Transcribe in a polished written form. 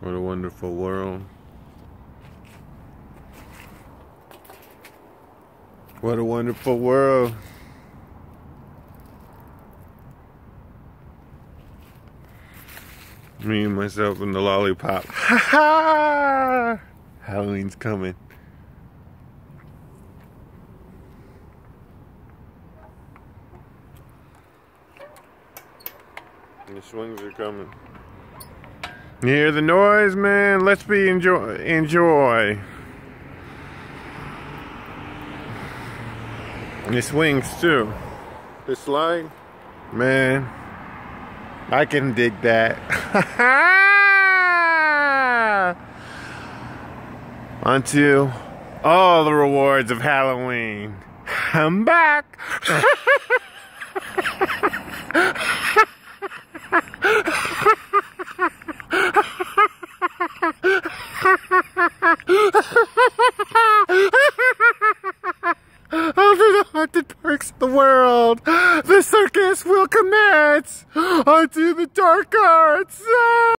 What a wonderful world. What a wonderful world. Me and myself and the lollipop. Ha ha! Halloween's coming. And the swings are coming. You hear the noise, man? Let's be enjoy. And the swings too. The slide, man. I can dig that. Onto all the rewards of Halloween. I'm back. Onto the haunted parks of the world, the circus will commence. Onto the dark arts.